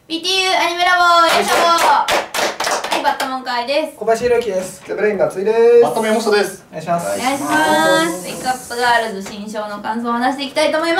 BTU アニメラボよいしょ。はい、バッタモン会です。 小林弘樹です。 ゼブレインがついです。 バットメモスです。 お願いします。 お願いします。ウェイクアップガールズ新章の感想を話していきたいと思います。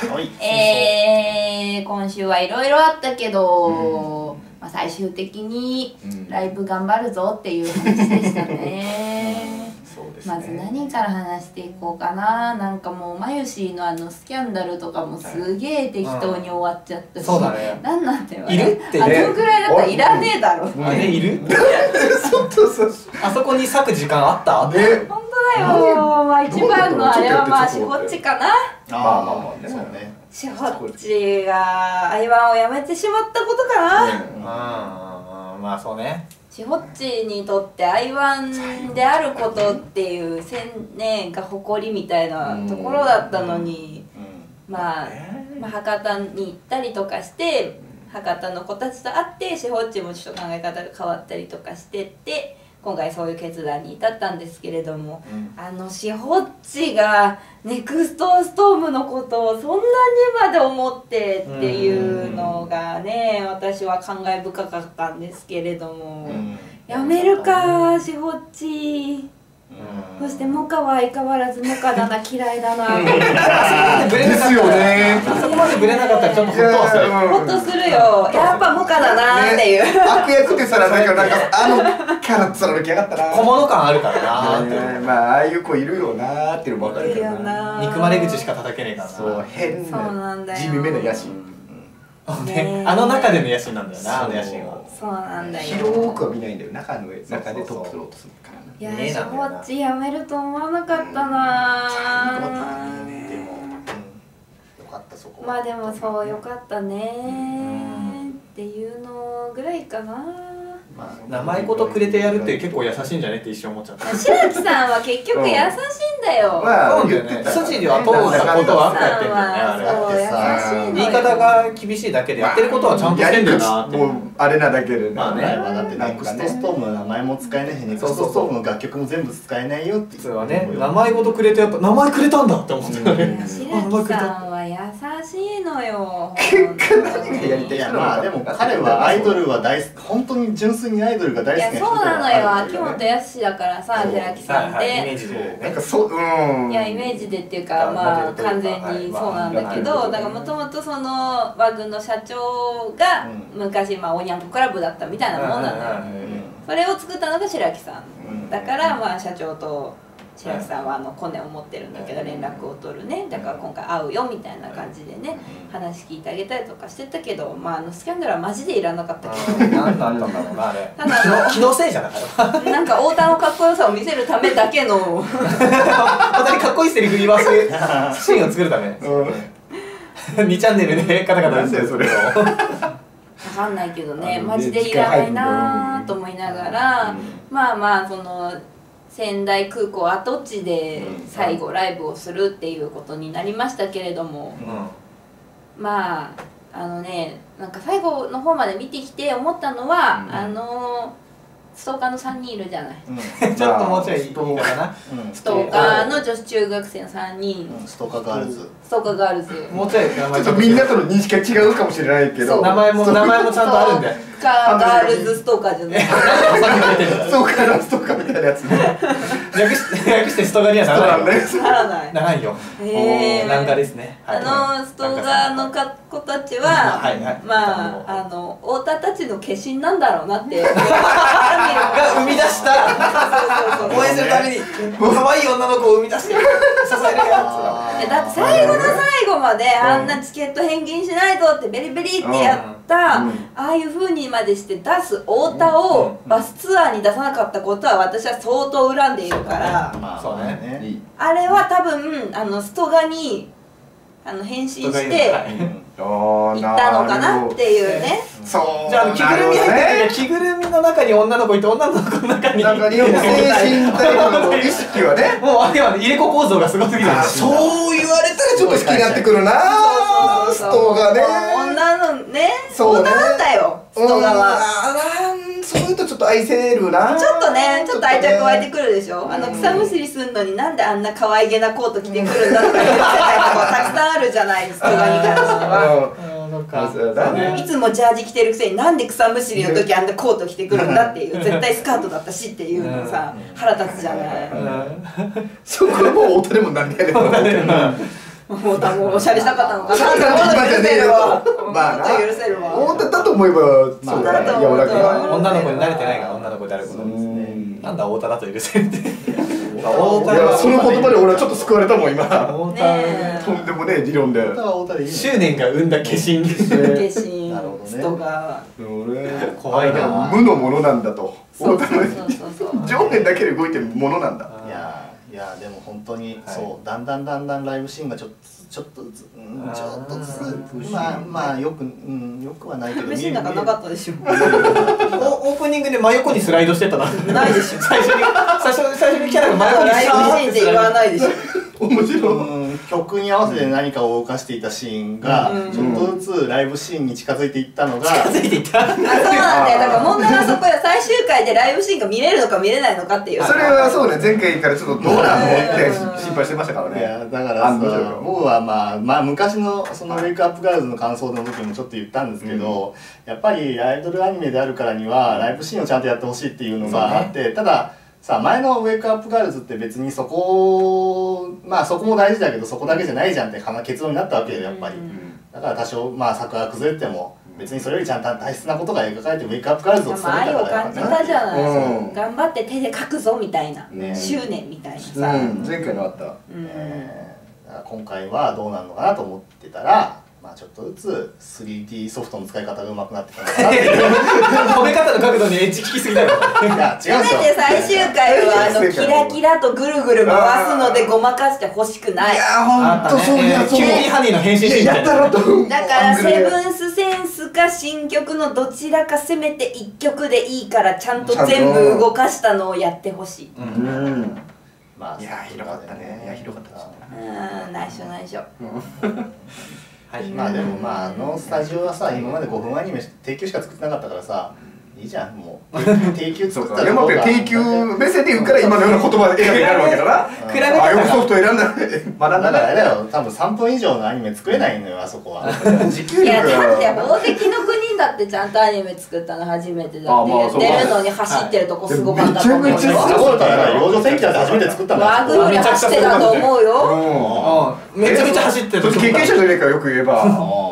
はい。 今週はいろいろあったけど、まあ、最終的にライブ頑張るぞっていう話でしたね。まず何から話していこうかな。なんかもうマユシーのスキャンダルとかもすげえ適当に終わっちゃったし、 そうだね。 なんなんだよいるってね。 あのくらいだったらいらねえだろ。 あれいる？ そうあそこに咲く時間あった？ 本当だよ。まあ一番のあれはまあしほっちかな。 まあまあまあね。 そうね。 しほっちがアイワンをやめてしまったことかな。 まあそうね。 しほっちにとってアイワンであることっていうねが誇りみたいなところだったのに、まあ博多に行ったりとかして博多の子たちと会ってしほっちもちょっと考え方が変わったりとかしてって今回そういう決断に至ったんですけれども、しほっちがネクストストームのことをそんなにまで思ってっていうのがね、私は感慨深かったんですけれども、やめるかしほっち。そしてモカは相変わらずモカだな、嫌いだな。 ですよね。 あそこまでブレなかったらちょっとホッとはする。 ホッとするよ。やっぱモカだなっていう。 悪役ってさ、なんかあのキャラ貫きやがったな。 小物感あるからなーって。 まあああいう子いるよなーっていうのも分かるけどな。 憎まれ口しか叩けねえからな。 そう変な地味めな野心。 あの中での野心なんだよな、あの野心は。 そうなんだよ。 広くは見ないんだよ。中でトップ取ろうとするから。 いやしほっちやめると思わなかったな。 でも、よかったそこ。 まあでもそうよかったねっていうのぐらいかな。 名前ことくれてやるって結構優しいんじゃねって一瞬思っちゃった。 白木さんは結局優しいんだよ。 まあそうだよね。筋では通ったことはあったやってんだよね、あれ。 そう優しいのよ。 言い方が厳しいだけでやってることはちゃんとしてんだよなって。 もうあれなだけでまあね、だってネクストストームの名前も使えないし、ネクストストームの楽曲も全部使えないよっていう。 それはね、名前ごとくれてやっぱ名前くれたんだって思ったよね。 白木さんは優しいのよ。 いやまあでも彼はアイドルは本当に純粋にアイドルが大好きな人いやそうなのよ。秋元康だからさ、白木さんって。 イメージでなんかそういやイメージでっていうかまあ完全にそうなんだけど、だからもともとその和軍の社長が昔まあおにゃんこクラブだったみたいなもんなんだよ。それを作ったのが白木さんだからまあ社長と白木さんはコネを持ってるんだけど連絡を取るね。だから今回会うよみたいな感じでね話聞いてあげたりとかしてたけど、まあスキャンダルはマジでいらなかったけど、 何だったんだろうなあれ。 ただ気のせいじゃなかった。 なんか太田のかっこよさを見せるためだけの本当にかっこいいセリフ言わすシーンを作るため。2チャンネルでカタカタしてるそれを。 わかんないけどね、マジでいらないなと思いながら、まあまあその仙台空港跡地で最後ライブをするっていうことになりましたけれども、まあなんか最後の方まで見てきて思ったのは、ストーカーの3人いるじゃない。 ちょっともうちょいいいかな。 ストーカーの女子中学生の3人、 ストーカーガールズ。 ストーカーガールズ。 もうちょいちょっとみんなとの認識が違うかもしれないけど、 名前もちゃんとあるんで。 ストーカーガールズストーカーじゃない。 ストーカーのストーカーみたいなやつね。 略してストーカーにはならない。 ならない。 ならんよ。漫画ですね。 ストーカーの子たちはまあ太田たちの化身なんだろうなって。が生み出した応援するために可愛い女の子を生み出して支えるやつだって最後の最後まであんなチケット返金しないとってベリベリってやったああいう風にまでして出す太田をバスツアーに出さなかったことは私は相当恨んでいるから、 そうね。 あれは多分ストガに変身して行ったのかなっていうね。 そう。 じゃあ着ぐるみ入ってて着ぐるみの中に女の子いて女の子の中になんか精神体の意識はね。 もうあれは入れ子構造がすごすぎる。 そう言われたらちょっと好きになってくるな。ストがね。 女のね、太田なんだよ。ストガは。 そういうとちょっと愛せるな。 ちょっとね、ちょっと愛着湧いてくるでしょ。草むしりすんのになんであんな可愛げなコート着てくるんだとか言ってたりとかたくさんあるじゃない、ストガに関しては。 そっか。 いつもジャージ着てるくせになんで草むしりの時あんなコート着てくるんだっていう、絶対スカートだったしっていうのさ腹立つじゃない。 そこはもう太田でもなんでやねんと思ってるな。 太田もおしゃれしたかったのかなって思うと許せるわ。 まあな、 許せるわ。 太田だと思えばそうだね、柔らかい。 女の子に慣れてないから女の子であることですね。なんだ太田だと許せるって。 いや、その言葉で俺はちょっと救われたもん今。 太田とんでもねえ理論で。 執念が生んだ化身。 化身、ストが怖いな。 無のものなんだと。 そう太田の上辺だけで動いてるものなんだ。 いやでも本当にそうだんだんライブシーンがちょっとずつまあよくはないけど、 ライブシーンなんかなかったでしょ。 オープニングで真横にスライドしてたな。 ないでしょ。 最初にキャラが真横にライブシーンって言わないでしょ。 面白い。 曲に合わせて何かを動かしていたシーンがちょっとずつライブシーンに近づいていったのがそうなんだよ。だから問題はそこや、最終回でライブシーンが見れるのか見れないのかっていう。 それはそうね、前回からちょっとどうなのって心配してましたからね。 いやだからさ、僕はまあ昔のそのウェイクアップガールズの感想の時もちょっと言ったんですけど、やっぱりアイドルアニメであるからにはライブシーンをちゃんとやってほしいっていうのがあって、たださあ前のウェイクアップガールズって別にそこも大事だけどそこだけじゃないじゃんって結論になったわけよやっぱり。だから多少作が崩れても別にそれよりちゃんと大切なことが描かれてウェイクアップガールズを伝えたから。 愛を感じたじゃない。頑張って手で書くぞみたいな執念みたいなさ。 前回のあった。 今回はどうなるのかなと思ってたら、ちょっとずつ 3D ソフトの使い方が上手くなってきたのかなっていう褒め方の角度にエッジ聞きすぎだよ。 いや違うんですよ。 最終回はキラキラとぐるぐる回すのでごまかしてほしくない。 いやほんとそういうやつ。 キューティーハニーの変身シーンみたいな。 だからセブンスセンスか新曲のどちらかせめて1曲でいいからちゃんと全部動かしたのをやってほしい。 いや広かったね。いや広かったですね。 内緒。 まあでもあのスタジオはさ今まで5分アニメ定休しか作ってなかったからさ、いいじゃんもう定休作ったら山って定休目線で言うから今のような言葉で選びになるわけだな。 比べたらよくソフト選んだ学んだ。 だからあれだよ、多分3分以上のアニメ作れないのよあそこは。 持久いや力だって宝石の国だってちゃんとアニメ作ったの初めてだって言ってるのに走ってるとこすごかったと思うよ。 そんなことから幼女戦記だって初めて作ったんだよ。 ワグより走ってたと思うよ。 めちゃめちゃ走ってる。 経験者じゃねえかよく言えば。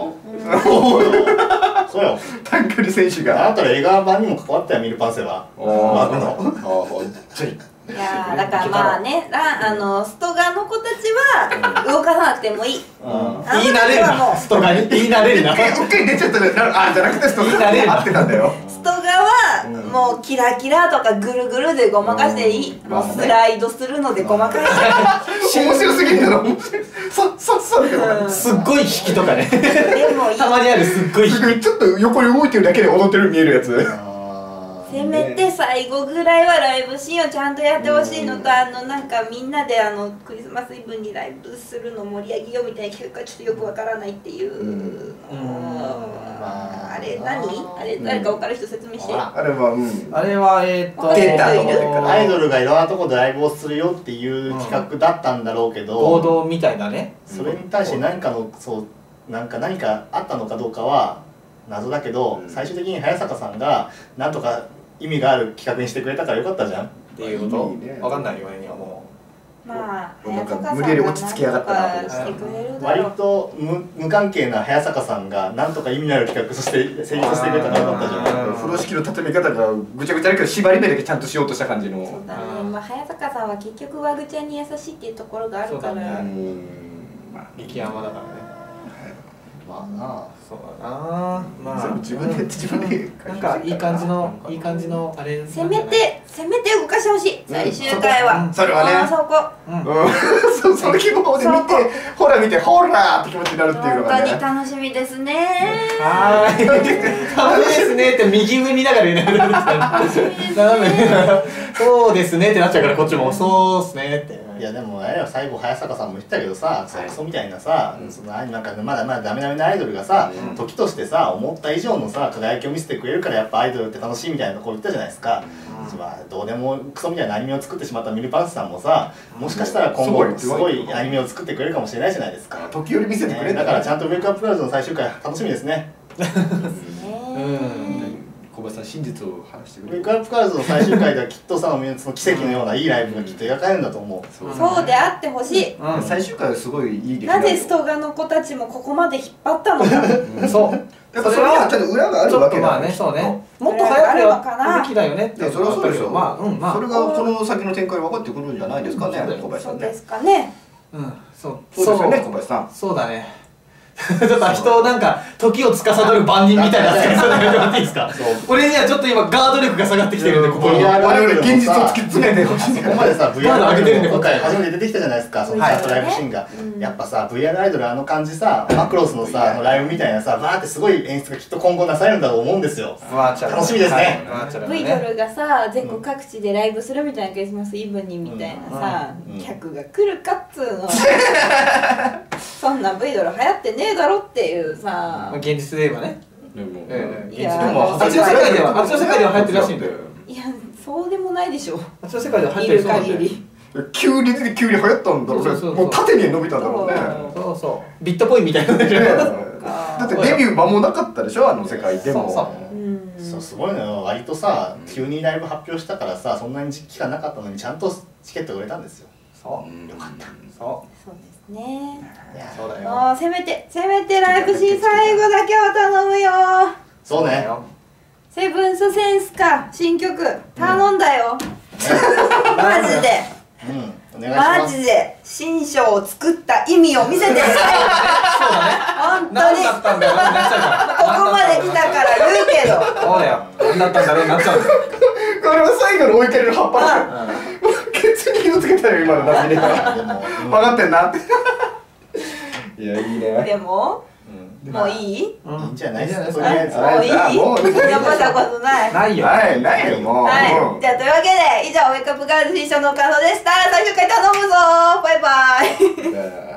そうよ。 短距離選手が。 あなたら映画版にも関わったよミルパンセは。ワグの。 いやだからまあね、ストガの子たちは動かさなくてもいい。 言い慣れるな。ストガに言い慣れるな。 うっかり出ちゃったらじゃなくてストガに合ってたんだよ。 ストガはもうキラキラとかぐるぐるでごまかしていい。もうスライドするのでごまかして面白すぎるんだろ。面白い。 すっごい引きとかね。 でもいい。 たまにあるすっごい引き。 ちょっと横に動いてるだけで踊ってる見えるやつ。 せめて最後ぐらいはライブシーンをちゃんとやってほしいのと、なんかみんなでクリスマスイブにライブするの盛り上げようみたいな企画がちょっとよくわからないっていうあれ誰か分かる人説明して。 あれはデータのアイドルがいろんなところでライブをするよっていう企画だったんだろうけど、 合同みたいなね。 それに対して何かあったのかどうかは謎だけど、最終的に早坂さんがなんとか意味がある企画にしてくれたからよかったじゃんっていうこと。わかんないよにはもう。まあなんか無理やり落ち着きやがったなと思って。 割と無関係な早坂さんがなんとか意味のある企画として成立してくれたからよかったじゃん。 風呂敷の畳み方がぐちゃぐちゃだけど縛り目だけちゃんとしようとした感じの。 そうだね。早坂さんは結局ワグちゃんに優しいっていうところがあるから。 激甘だからね。 まあな。 そうだな。まあ自分でやって自分で。 なんかいい感じのあれ。 せめて動かしてほしい。最終回は。 それはね。 そこ。 その気分で見て、ほらって気持ちになるっていうのがね。 本当に楽しみですね。 楽しみですねって右上見ながら言うね。そうですねってなっちゃうからこっちもそうっすねって。 いやでもあれは最後早坂さんも言ってたけどさ、クソみたいなさ、そのなんかまだまだダメダメなアイドルがさ、時としてさ思った以上のさ輝きを見せてくれるからやっぱアイドルって楽しいみたいなところ言ったじゃないですか。どうでもクソみたいなアニメを作ってしまったミルパンチさんもさ、もしかしたら今後すごいアニメを作ってくれるかもしれないじゃないですか。 時折見せてくれる、 だからちゃんとウェイクアップガールズの最終回楽しみですね。 小林さん真実を話してくれる。 ウェイクアップガールズの最終回ではきっとさ、その奇跡のようないいライブがきっと描かれるんだと思う。 そうであってほしい。 最終回はすごいいいです。 なぜストガの子たちもここまで引っ張ったのか。 そう。 やっぱそれはちょっと裏があるわけだね。そうね。もっと早くやるべきだよねって。 それはそうですよ。まあそれがこの先の展開で分かってくるんじゃないですかね、小林さんね。 そうですかね。 そうですよね、小林さん。 そうだね。ちょっと人をなんか時を司る番人みたいな扱いするのやめてもらっていいですか。俺にはちょっと今ガード力が下がってきてるんで、ここに我々現実を突き詰めてほしい。 ここまでさ VR アイドル今回初めて出てきたじゃないですか、そのチャットライブシーンが。やっぱさ VR アイドルあの感じさ、マクロスのさライブみたいなさバーってすごい演出がきっと今後なされるんだと思うんですよ。楽しみですね。 ブイドルがさ全国各地でライブするみたいなクリスマスイブにみたいなさ客が来るかっつうの。そんなブイドル流行ってねえだろっていうさ。 現実で言えばね。 いやあっちの世界では流行ってるらしいんだよ。 いやそうでもないでしょ。 あっちの世界では流行ってる限り。 急に流行ったんだろうね。もう縦に伸びたんだろうね。 そうそうビットコインみたいな。だってデビュー間もなかったでしょ、あの世界でも。 そうすごいのよ。割とさ急にライブ発表したからさ、そんなに期間なかったのにちゃんとチケット売れたんですよ。 そうよかった。 そうですね。 そうだよ。 もうせめてライブシーン最後だけは頼むよ。 そうね。 セブンスセンスか新曲頼んだよ。マジで。 お願いします。 マジで新章を作った意味を見せてください。本当に。 何だったんだよ。 ここまで来たから言うけど。 そうだよ。何だったんだろうなっちゃう。 これは最後の追いかける葉っぱ。ケツに火をつけたよ今のナビで。分かってんなって。いやいいね。 でももういい？ いいんじゃないですか。とりあえず。 もういい？やったことない。 ないよ。 ないよもう。 はい。じゃあというわけで以上ウェイクアップガールズ新章の感想でした。最終回頼むぞ。バイバイ。